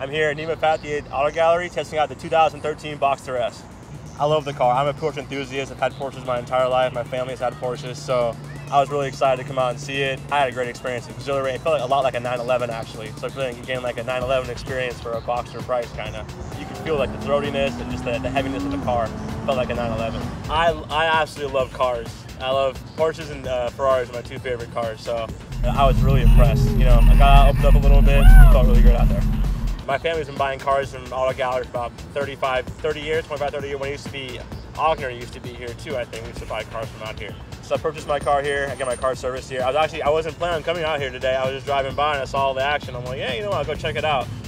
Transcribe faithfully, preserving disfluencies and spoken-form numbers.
I'm here at Nima Fathi Auto Gallery testing out the two thousand thirteen Boxster S. I love the car. I'm a Porsche enthusiast. I've had Porsches my entire life. My family's had Porsches, so I was really excited to come out and see it. I had a great experience. Exhilarating. It felt like a lot like a nine eleven actually. So feeling again like a nine eleven experience for a Boxster price, kind of. You can feel like the throatiness and just the, the heaviness of the car. It felt like a nine eleven. I I absolutely love cars. I love Porsches and uh, Ferraris are my two favorite cars. So I was really impressed. You know, I got out, opened up a little bit. It felt really good out there. My family's been buying cars from Auto Gallery for about thirty-five, thirty years, twenty-five, thirty years. When it used to be, Augner used to be here too, I think. We used to buy cars from out here. So I purchased my car here. I got my car serviced here. I was actually, I wasn't planning on coming out here today. I was just driving by and I saw all the action. I'm like, yeah, you know what, I'll go check it out.